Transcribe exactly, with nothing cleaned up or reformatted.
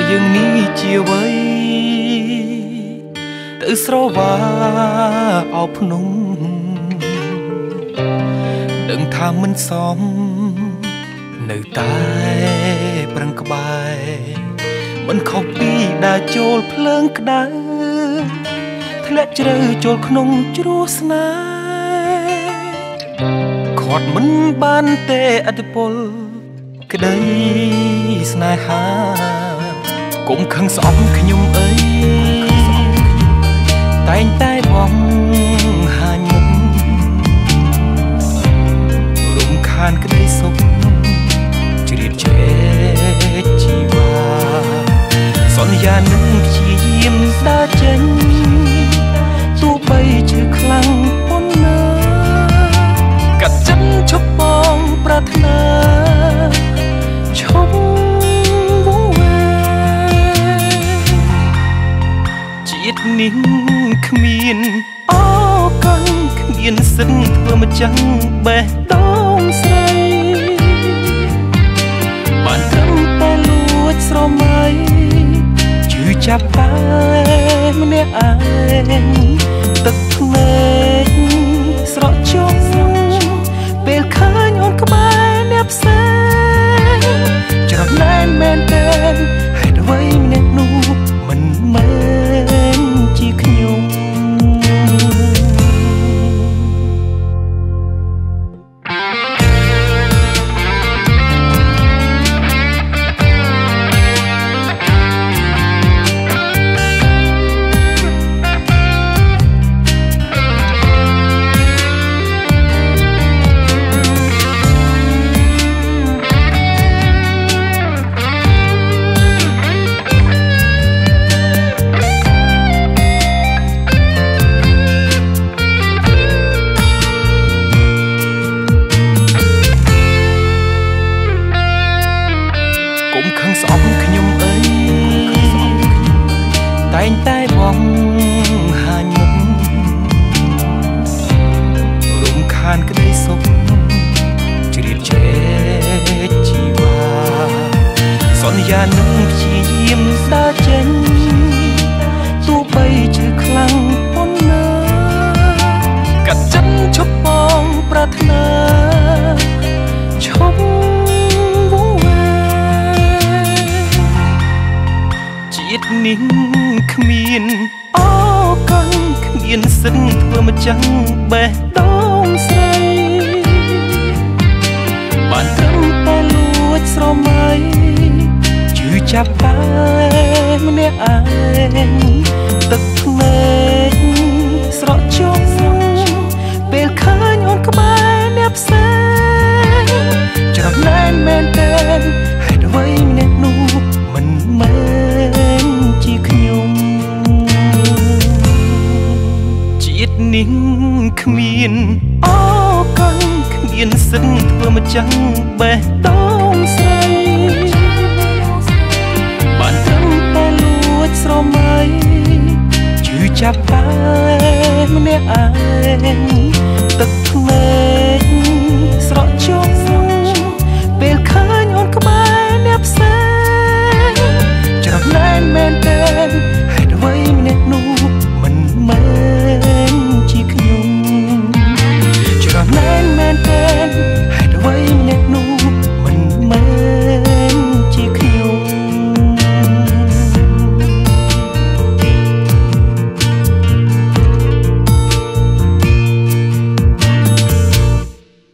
យើងនេះជាអ្វីទៅស្រវាអោភ្នំដឹងថាមិនសមនៅតែប្រឹងក្បែរមិនខុសពីដើរចូលភ្លើងក្តៅធ្លាក់ជ្រៅចូលក្នុងជ្រោះស្នេហ៍ខាត់មិនបានទេអត្តពលក្តីស្នេហាកុំខឹងស្អប់ខ្ញុំអីតែងតែបងហាញមុខរំខានក្តីសុខជ្រៀតជ្រែកជីវ៉ាសន្យានឹងព្យាយាមដើរចេញទោះបីជឿខ្លាំងប៉ុណ្ណាកាត់ចិត្តឈប់បងប្រាថ្នាឈប់វង្វេជាតិនេះគ្មានអកលគ្មានសិនធ្វើម្ចាំងបេះដូងស្រីបានត្រឹមតែលួចស្រមៃជឿចាប់តែម្នាក់ឯងទឹកភ្នែកស្រក់ជុំពេលឃើញអូនក្បែរអ្នកផ្សេងច្រណែនមែនទេហេតុអ្វីម្នាក់នោះមិនមែនជាខ្ញុំស្អប់ខ្ញុំអីតែងតែបងហាញមុខរំខានក្តីសុខជ្រៀតជ្រែកជីវ៉ាសន្យានឹងព្យាយាមដើរចេញទោះបីជឿខ្លាំងប៉ុណ្ណាកាត់ចិត្តឈប់បងប្រាថ្នាឈប់ជាតិនេះគ្មានអកលគ្មានសិនធ្វើម្ចាំងបេះដូងស្រីបានត្រឹមតែលួចស្រមៃជឿចាប់តែម្នាក់ឯងទឹកភ្នែកស្រក់ជុំពេលឃើញអូនក្បែរអ្នកផ្សេងច្រណែនមែនទេហេតុអ្វីម្នាក់នោះមិនមែនជាខ្ញុំជាតិនេះគ្មានអកលគ្មានសិនធ្វើម្ចាំងបេះដូងស្រីបានត្រឹមតែលួចស្រមៃជឿចាប់តែម្នាក់ឯងទឹកភ្នែ